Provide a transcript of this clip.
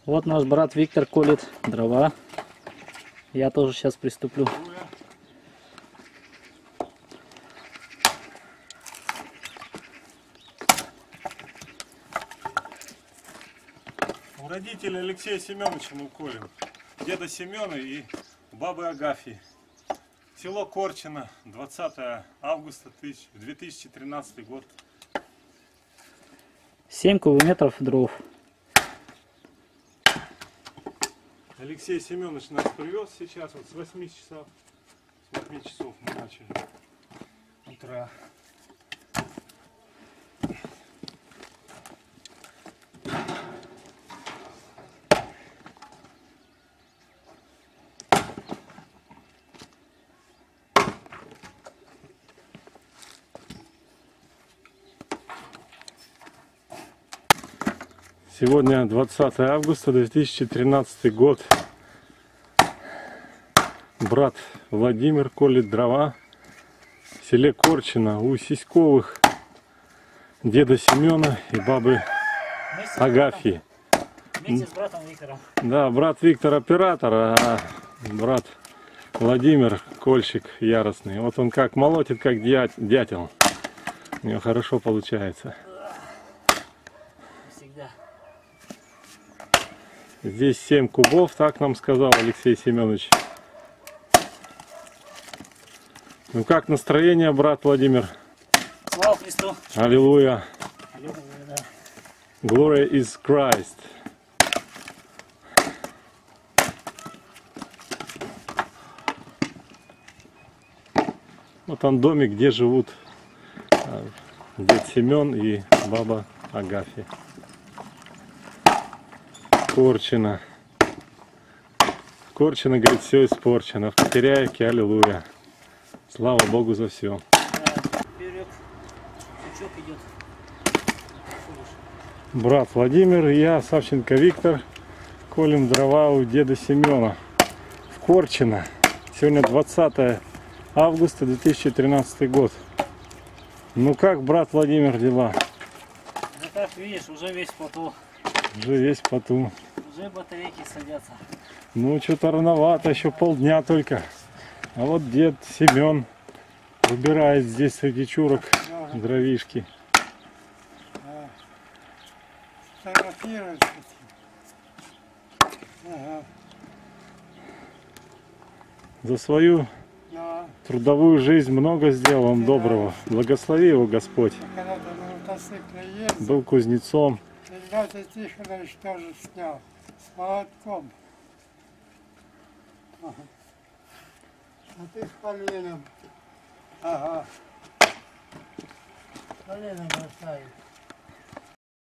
Вот наш брат Виктор колет дрова. Я тоже сейчас приступлю. У родителей Алексея Семеновича мы колем. Деда Семена и бабы Агафьи. Село Корчино, 20 августа 2013 год. 7 кубометров дров. Алексей Семенович нас привез сейчас вот с 8 часов. С 8 часов мы начали утра. Сегодня 20 августа 2013 год. Брат Владимир колет дрова в селе Корчино у Сиськовых деда Семена и бабы Агафьи. Вместе с братом Виктором. Да, брат Виктор оператор, а брат Владимир кольщик яростный. Вот он как молотит, как дятел. У него хорошо получается. Всегда. Здесь 7 кубов, так нам сказал Алексей Семенович. Ну как настроение, брат Владимир? Слава Христу! Аллилуйя! Аллилуйя, да. Glory is Christ! Вот он домик, где живут дед Семен и баба Агафья. Корчино. Корчино, говорит, все испорчено. В Потеряевке, аллилуйя. Слава Богу за все. Вперед. Сучок идет. Брат Владимир и я, Савченко Виктор, колем дрова у деда Семена в Корчино. Сегодня 20 августа 2013 год. Ну как, брат Владимир, дела? Да как видишь, уже весь в поту. Уже весь в поту. Уже батарейки садятся. Ну, что-то рановато, еще полдня только. А вот дед Семен выбирает здесь среди чурок дровишки. Фотографировать. Ага. За свою Да. трудовую жизнь много сделал он доброго. Благослови его Господь. Когда-то на мотоцикле ездил, Был кузнецом. Игнатий Тихонович тоже снял с молотком. Ага. А ты с поленом. Ага. Полено бросает.